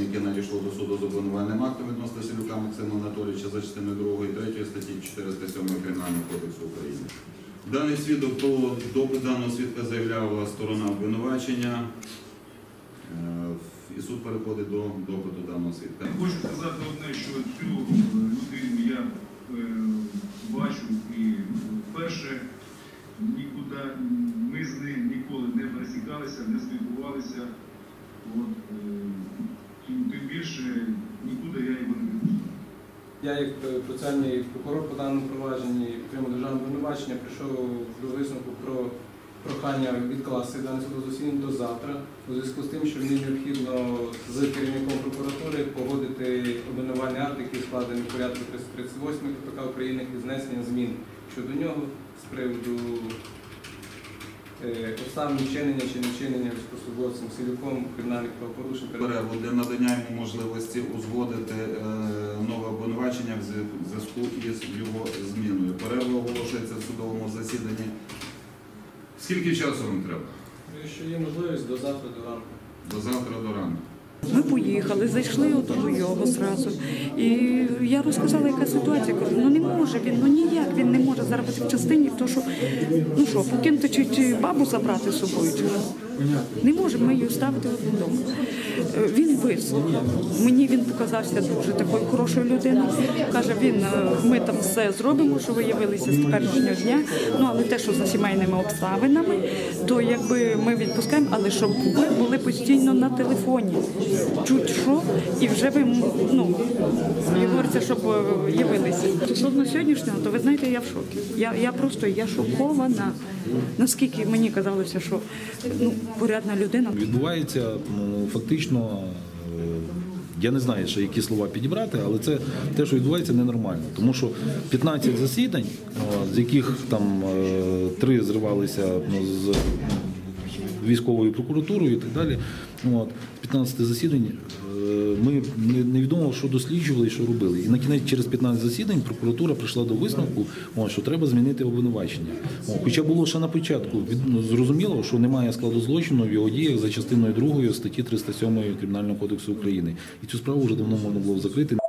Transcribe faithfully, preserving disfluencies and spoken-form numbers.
яке надійшло до суду з обвинувальним актом відносно Селюка Максима Анатолійовича за частиною другою і третьою статті чотириста сьомої Кримінального кодексу України. Даний свідок про допит даного свідка заявляла сторона обвинувачення, і суд переходить до допиту даного свідка. Хочу сказати одне, що цю людину я бачу і вперше, нікуди ми з ним ніколи не пересікалися, не спілкувалися. От, тим більше нікуди я його не відпускав. Я, як процесуальний прокурор по даному провадженні, окремо державного обвинувачення, прийшов до висновку про прохання відкласти дане судове до завтра, у зв'язку з тим, що мені необхідно з керівником прокуратури погодити обвинувальний акт, який складений в порядку триста тридцять восьмої К П К України із внесенням змін щодо нього з приводу обставин вчинення чи невчинення військовослужбовцем Селюком кримінальних правопорушень. Перерву для надання йому можливості узгодити нове обвинувачення в зв'язку із його зміною. Перерва оголошується в судовому засіданні. Скільки часу вам треба? Якщо є можливість, до завтра, до ранку. До завтра, до ранку. Ми поїхали, зайшли до його зразу. І я розказала, яка ситуація. Кажу, ну не може він, ну ніяк він не може зараз бути в частині, то що, ну що, покинути чи, чи бабу забрати з собою, чи що? Не можемо ми її ставити вдома. Він вислухав. Мені він показався дуже такою хорошою людиною. Каже, він, ми там все зробимо, що ви явилися з теперішнього дня, ну але те, що за сімейними обставинами, то якби ми відпускаємо, але щоб ви були постійно на телефоні. Чуть що, і вже ви, ну, і говориться, щоб явилися. Стосовно сьогоднішнього, то ви знаєте, я в шокі. Я, я просто, я шокована. Наскільки мені казалося, що, ну, порядна людина. Відбувається, ну, фактично, я не знаю, ще які слова підібрати, але це те, що відбувається, ненормально. Тому що п'ятнадцять засідань, з яких там три зривалися з військовою прокуратурою і так далі. От, п'ятнадцять засідань ми невідомо, що досліджували і що робили. І на кінець через п'ятнадцять засідань прокуратура прийшла до висновку, що треба змінити обвинувачення. Хоча було ще на початку зрозуміло, що немає складу злочину в його діях за частиною другої статті триста сьомої Кримінального кодексу України. І цю справу вже давно можна було закрити.